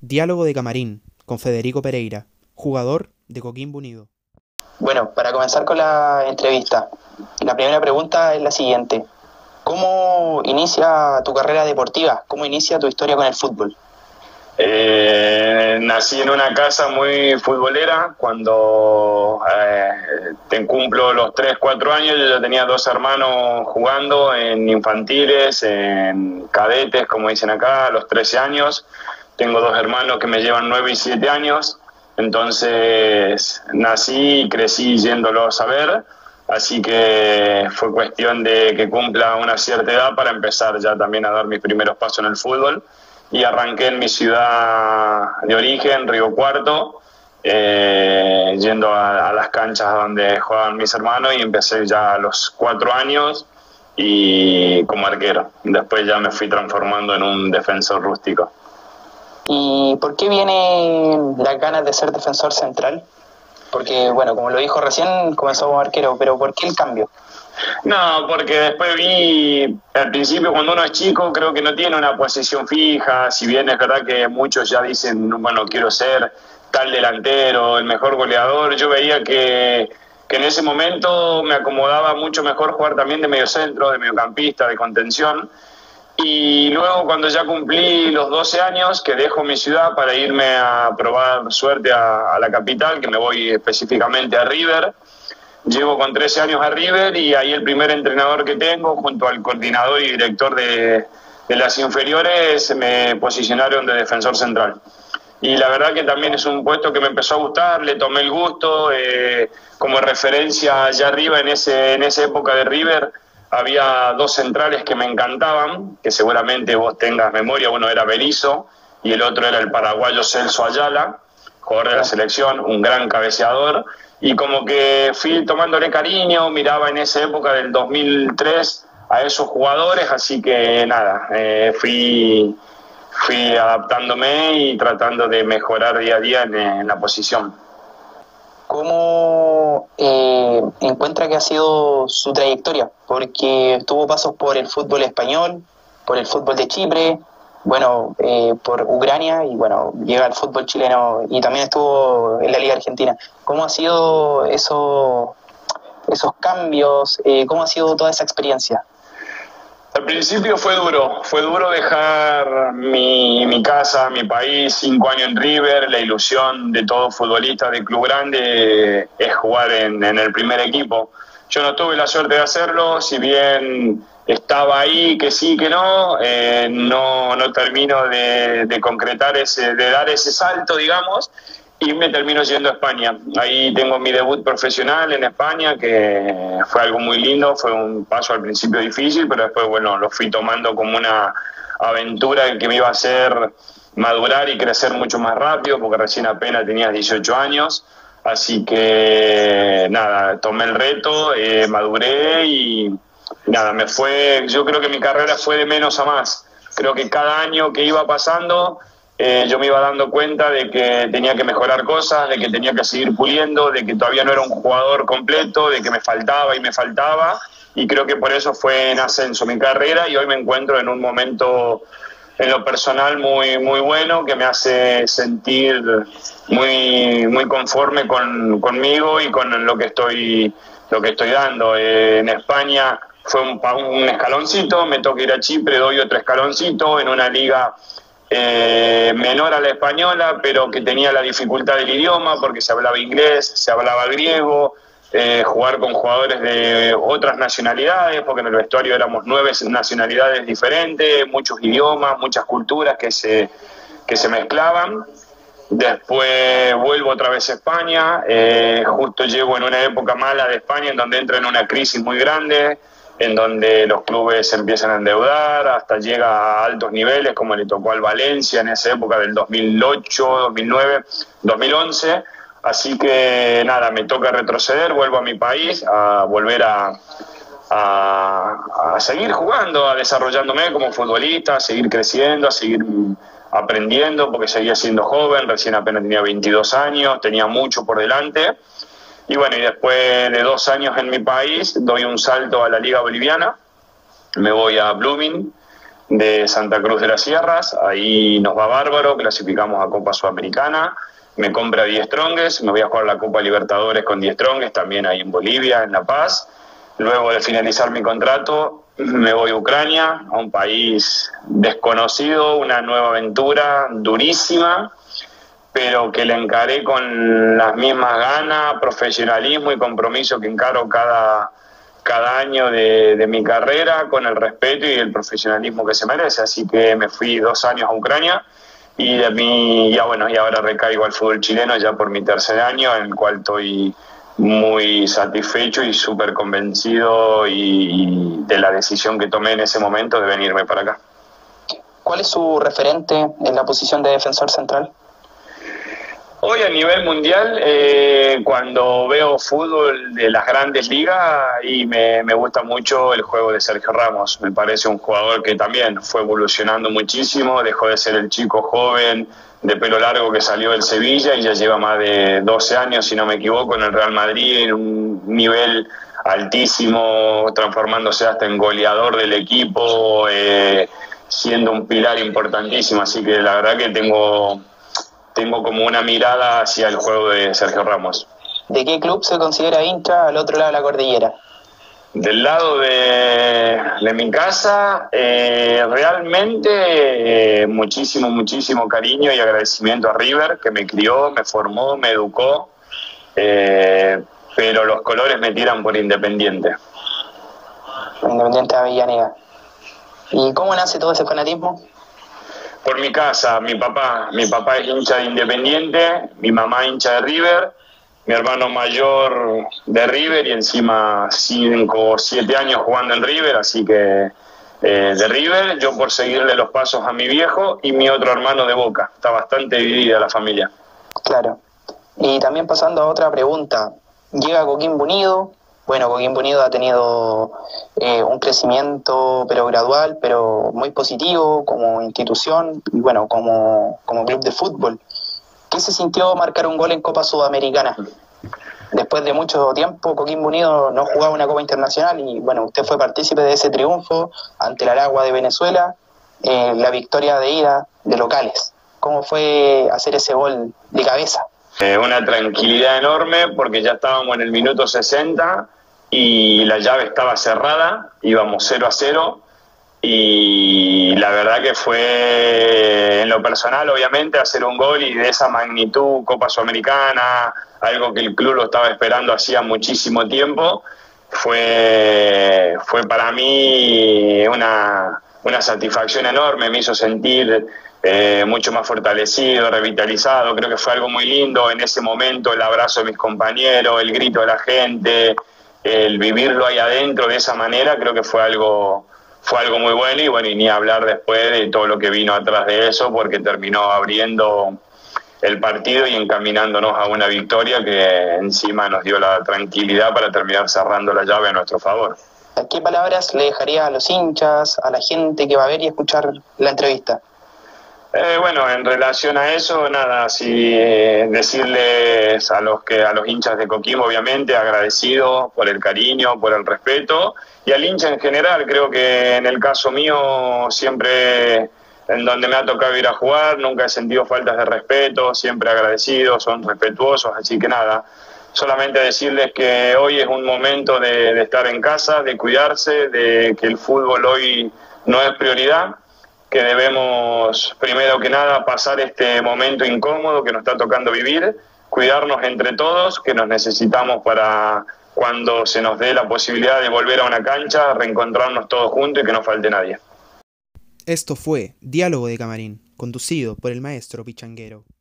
Diálogo de camarín con Federico Pereira, jugador de Coquimbo Unido. Bueno, para comenzar con la entrevista, la primera pregunta es la siguiente. ¿Cómo inicia tu carrera deportiva? ¿Cómo inicia tu historia con el fútbol? Nací en una casa muy futbolera. Cuando cumplo los 3, 4 años, yo ya tenía 2 hermanos jugando en infantiles, en cadetes, como dicen acá, a los 13 años. Tengo 2 hermanos que me llevan 9 y 7 años. Entonces nací y crecí yéndolos a ver. Así que fue cuestión de que cumpla una cierta edad para empezar ya también a dar mis primeros pasos en el fútbol. Y arranqué en mi ciudad de origen, Río Cuarto, yendo a las canchas donde jugaban mis hermanos, y empecé ya a los 4 años y como arquero. Después ya me fui transformando en un defensor rústico. ¿Y por qué vienen las ganas de ser defensor central? Porque, bueno, como lo dijo recién, comenzó como arquero, pero ¿por qué el cambio? No, porque después vi, al principio cuando uno es chico, creo que no tiene una posición fija. Si bien es verdad que muchos ya dicen, bueno, quiero ser tal delantero, el mejor goleador, yo veía que en ese momento me acomodaba mucho mejor jugar también de mediocentro, de mediocampista, de contención. Y luego, cuando ya cumplí los 12 años, que dejo mi ciudad para irme a probar suerte a la capital, que me voy específicamente a River. Llego con 13 años a River, y ahí el primer entrenador que tengo, junto al coordinador y director de las inferiores, me posicionaron de defensor central. Y la verdad que también es un puesto que me empezó a gustar, le tomé el gusto. Como referencia allá arriba, en esa época de River, había 2 centrales que me encantaban, que seguramente vos tengas memoria. Uno era Berizzo y el otro era el paraguayo Celso Ayala, jugador de la selección, un gran cabeceador. Y como que fui tomándole cariño, miraba en esa época del 2003 a esos jugadores, así que nada, fui adaptándome y tratando de mejorar día a día en la posición. ¿Cómo encuentra que ha sido su trayectoria? Porque tuvo pasos por el fútbol español, por el fútbol de Chipre, bueno, por Ucrania, y bueno, llega al fútbol chileno y también estuvo en la Liga Argentina. ¿Cómo ha sido esos cambios? ¿Cómo ha sido toda esa experiencia? Al principio fue duro dejar mi casa, mi país, 5 años en River. La ilusión de todo futbolista de club grande es jugar en el primer equipo. Yo no tuve la suerte de hacerlo, si bien estaba ahí, que sí, que no, no termino de concretar de dar ese salto, digamos, y me termino yendo a España. Ahí tengo mi debut profesional en España, que fue algo muy lindo. Fue un paso al principio difícil, pero después, bueno, lo fui tomando como una aventura que me iba a hacer madurar y crecer mucho más rápido, porque recién apenas tenía 18 años. Así que nada, tomé el reto, maduré y nada, yo creo que mi carrera fue de menos a más. Creo que cada año que iba pasando, yo me iba dando cuenta de que tenía que mejorar cosas, de que tenía que seguir puliendo, de que todavía no era un jugador completo, de que me faltaba, y creo que por eso fue en ascenso mi carrera, y hoy me encuentro en un momento en lo personal muy, muy bueno, que me hace sentir muy conforme conmigo y con lo que estoy dando. En España fue un escaloncito, me toca ir a Chipre, doy otro escaloncito en una liga menor a la española, pero que tenía la dificultad del idioma, porque se hablaba inglés, se hablaba griego, jugar con jugadores de otras nacionalidades, porque en el vestuario éramos 9 nacionalidades diferentes, muchos idiomas, muchas culturas que se mezclaban. Después vuelvo otra vez a España, justo llego en una época mala de España, en donde entra en una crisis muy grande, en donde los clubes se empiezan a endeudar, hasta llega a altos niveles, como le tocó al Valencia en esa época del 2008, 2009, 2011. Así que nada, me toca retroceder, vuelvo a mi país, a volver a seguir jugando, a desarrollándome como futbolista, a seguir creciendo, a seguir aprendiendo, porque seguía siendo joven, recién apenas tenía 22 años, tenía mucho por delante. Y bueno, y después de 2 años en mi país, doy un salto a la Liga Boliviana, me voy a Blooming, de Santa Cruz de las Sierras, ahí nos va bárbaro, clasificamos a Copa Sudamericana, me compra Die Strongest, me voy a jugar la Copa Libertadores con Die Strongest, también ahí en Bolivia, en La Paz. Luego de finalizar mi contrato, me voy a Ucrania, a un país desconocido, una nueva aventura durísima, pero que le encaré con las mismas ganas, profesionalismo y compromiso que encaro cada año de mi carrera, con el respeto y el profesionalismo que se merece. Así que me fui 2 años a Ucrania y de mí y ahora recaigo al fútbol chileno ya por mi 3er año, en el cual estoy muy satisfecho y súper convencido y de la decisión que tomé en ese momento de venirme para acá. ¿Cuál es su referente en la posición de defensor central? Hoy a nivel mundial, cuando veo fútbol de las grandes ligas, y me gusta mucho el juego de Sergio Ramos. Me parece un jugador que también fue evolucionando muchísimo, dejó de ser el chico joven de pelo largo que salió del Sevilla y ya lleva más de 12 años, si no me equivoco, en el Real Madrid, en un nivel altísimo, transformándose hasta en goleador del equipo, siendo un pilar importantísimo. Así que la verdad que tengo como una mirada hacia el juego de Sergio Ramos. ¿De qué club se considera hincha al otro lado de la cordillera? Del lado de mi casa, realmente muchísimo cariño y agradecimiento a River, que me crió, me formó, me educó, pero los colores me tiran por Independiente. Independiente de Avellaneda. ¿Y cómo nace todo ese fanatismo? Por mi casa, mi papá es hincha de Independiente, mi mamá hincha de River, mi hermano mayor de River y encima 5 o 7 años jugando en River, así que de River, yo por seguirle los pasos a mi viejo y mi otro hermano de Boca. Está bastante dividida la familia. Claro. Y también pasando a otra pregunta, llega Coquimbo Unido. Bueno, Coquimbo Unido ha tenido un crecimiento pero gradual, pero muy positivo como institución y bueno, como club de fútbol. ¿Qué se sintió marcar un gol en Copa Sudamericana? Después de mucho tiempo, Coquimbo Unido no jugaba una Copa Internacional y bueno, usted fue partícipe de ese triunfo ante el Aragua de Venezuela, la victoria de ida de locales. ¿Cómo fue hacer ese gol de cabeza? Una tranquilidad enorme porque ya estábamos en el minuto 60 y la llave estaba cerrada, íbamos 0-0 y la verdad que fue, en lo personal obviamente, hacer un gol y de esa magnitud, Copa Sudamericana, algo que el club lo estaba esperando hacía muchísimo tiempo, fue para mí una satisfacción enorme, me hizo sentir mucho más fortalecido, revitalizado. Creo que fue algo muy lindo en ese momento, el abrazo de mis compañeros, el grito de la gente, el vivirlo ahí adentro de esa manera, creo que fue algo muy bueno y ni hablar después de todo lo que vino atrás de eso, porque terminó abriendo el partido y encaminándonos a una victoria que encima nos dio la tranquilidad para terminar cerrando la llave a nuestro favor. ¿Qué palabras le dejaría a los hinchas, a la gente que va a ver y escuchar la entrevista? Bueno, en relación a eso, nada, sí, decirles a los hinchas de Coquimbo, obviamente, agradecido por el cariño, por el respeto, y al hincha en general. Creo que en el caso mío, siempre en donde me ha tocado ir a jugar, nunca he sentido faltas de respeto, siempre agradecidos, son respetuosos, así que nada, solamente decirles que hoy es un momento de estar en casa, de cuidarse, de que el fútbol hoy no es prioridad, que debemos, primero que nada, pasar este momento incómodo que nos está tocando vivir, cuidarnos entre todos, que nos necesitamos para cuando se nos dé la posibilidad de volver a una cancha, reencontrarnos todos juntos y que no falte nadie. Esto fue Diálogo de Camarín, conducido por el maestro Pichanguero.